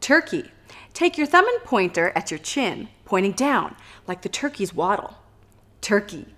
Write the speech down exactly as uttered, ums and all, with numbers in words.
Turkey. Take your thumb and pointer at your chin, pointing down, like the turkey's waddle. Turkey.